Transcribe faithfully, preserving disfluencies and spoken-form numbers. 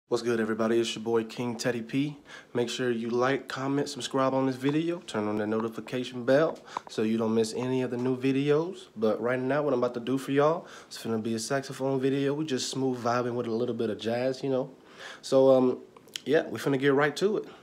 What's good, everybody? It's your boy King Teddy P. Make sure you like, comment, subscribe on this video. Turn on the notification bell so you don't miss any of the new videos. But right now, what I'm about to do for y'all, it's gonna be a saxophone video. We just smooth vibing with a little bit of jazz, you know. So, um, yeah, we're finna get right to it.